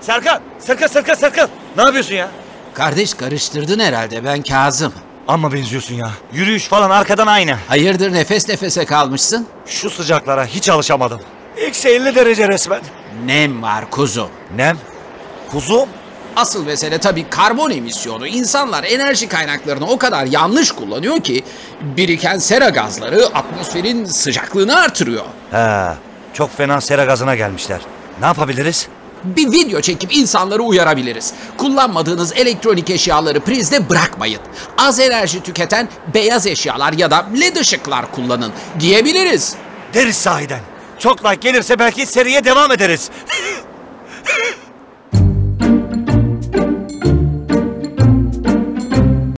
Serkan. Ne yapıyorsun ya? Kardeş karıştırdın herhalde, ben Kazım. Amma benziyorsun ya. Yürüyüş falan arkadan aynı. Hayırdır nefes nefese kalmışsın? Şu sıcaklara hiç alışamadım. Eksi 50 derece resmen. Nem var kuzum. Nem? Kuzum? Asıl mesele tabii karbon emisyonu. İnsanlar enerji kaynaklarını o kadar yanlış kullanıyor ki biriken sera gazları atmosferin sıcaklığını artırıyor. He, çok fena sera gazına gelmişler. Ne yapabiliriz? Bir video çekip insanları uyarabiliriz. Kullanmadığınız elektronik eşyaları prizde bırakmayın. Az enerji tüketen beyaz eşyalar ya da led ışıklar kullanın diyebiliriz. Deriz sahiden. Çok like gelirse belki seriye devam ederiz.